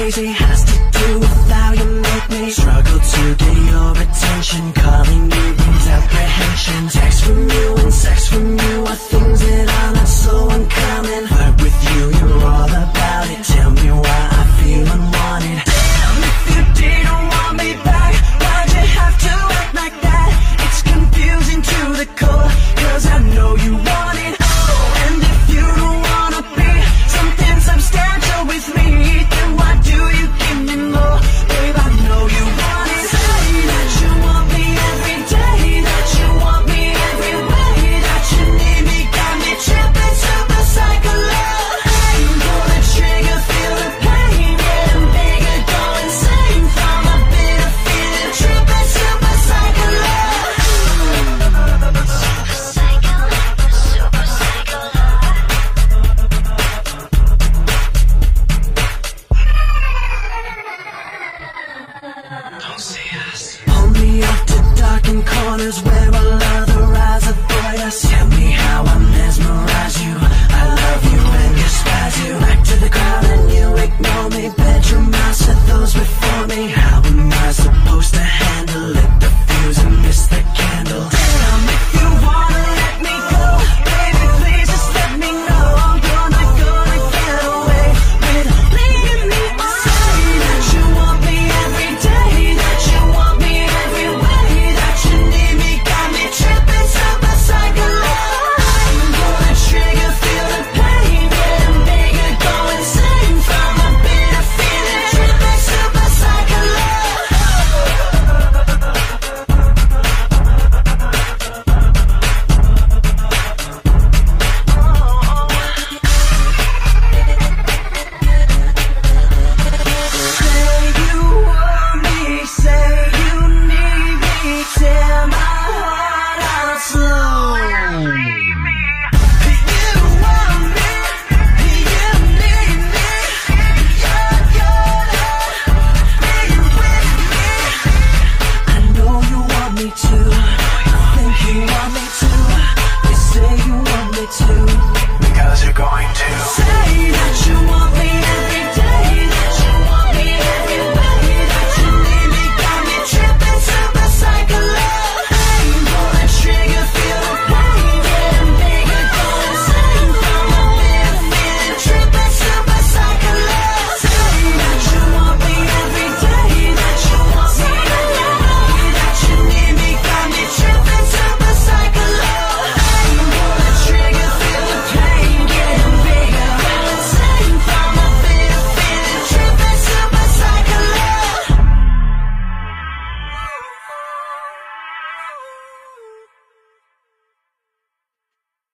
crazy has to do with how you make me struggle to get your attention, calling you these apprehensions. Text from you and sex from you are things that are not so uncommon, but with you, you're all about it. Tell me why I feel unwanted. Damn, if you didn't want me back, why'd you have to act like that? It's confusing to the core, cause I know you want it. And if you don't wanna be something substantial with me, then why do you give me more? Babe, I know you want it. Say that you want me every day, that you want me every way, that you need me, got me tripping, super psycho love. Aim for the trigger, feel the pain, getting bigger, go insane from a bitter feeling, tripping, super psycho love. Super psycho, super psycho love. Don't see us. Pull me up to darkened corners where